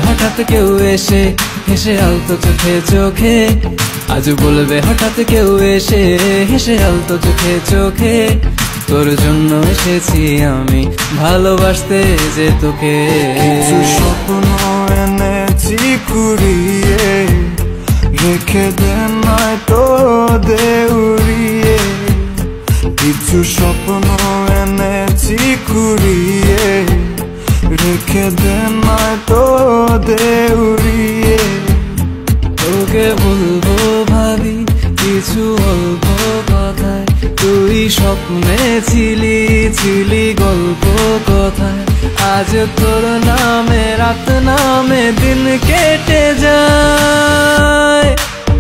হঠাৎ কেউ এসে হেসে আলতো চোখে চোখে, আজ বলবে হঠাৎ কেউ এসে হেসে আলতো চোখে চোখে, তোর জন্য এসেছি আমি ভালোবাসতে যে তোকে। কিছু স্বপ্ন এনেছি কুড়িয়ে, রেখে দে নয়তো দে উড়িয়ে। কিছু স্বপ্ন এনেছি কুড়িয়ে, রেখে দে নয়তো দে উড়িয়ে। তোকে বলবো ভাবি কিছু অল্প কথায়, তুই স্বপ্নে ছিলি ছিলি গল্প কথায়, আজ তোর নামে রাত নামে দিন কেটে যায়।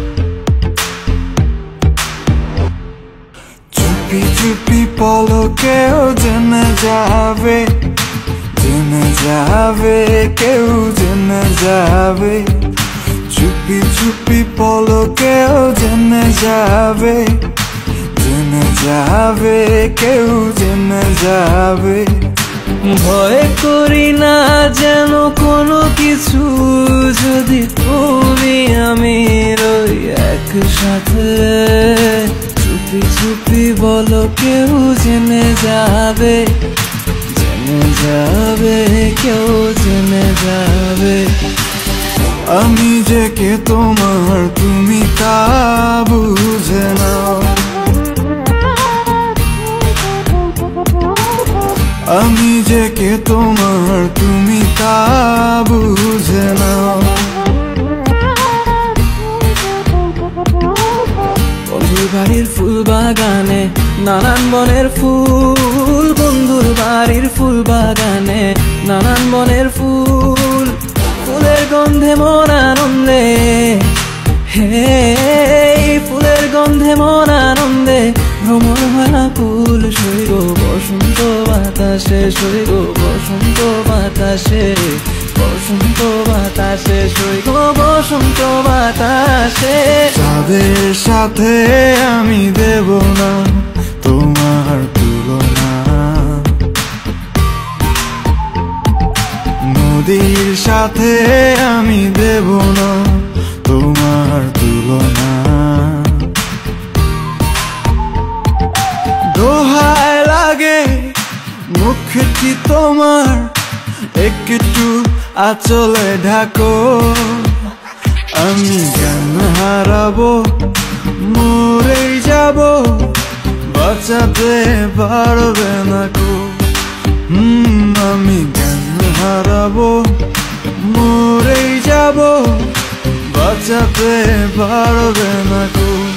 চুপি চুপি পলকেও জেনে যাবে, জেনে যাবে কেউ জেনে যাবে। চুপি চুপি পলকেও জেনে যাবে, জেনে যাবে কেউ জেনে যাবে। ভয় করি না যেন কোনো কিছু, যদি তুমি আমি রই একসাথে। চুপি চুপি বলো কেউ জেনে যাবে, জেনে যাবে কেউ জেনে যাবে। আমি যে কে তোমার তুমি তা বুঝে নাও, আমি যে কে তোমার তুমি তা বুঝে নাও। বন্ধুর বাড়ির ফুল বাগানে নানান বনের ফুল, বন্ধুর বাড়ির ফুল বাগানে নানান বনের ফুল, ফুলের গন্ধে মন আনন্দে, হে ফুলের গন্ধে মন আনন্দে ভ্রমর হয় না কুল। সইগ বসন্ত বাতাসে, সইগ বসন্ত বাতাসে, বসন্ত বাতাসে, সইগ বসন্ত বাতাসে। তাদের সাথে আমি দেব না তোমার তুলনা, নদীর সাথে আমি দেব না তোমার তুলনা। দোহায় লাগে মুখটি তোমার, একটু আঁচলে ঢাকো। আমি জ্ঞান হারাবো, মরেই যাব, বাঁচাতে পারবে না কো। আমি জ্ঞান হারাবো, মরেই যাব, বাঁচাতে পারবে না কো।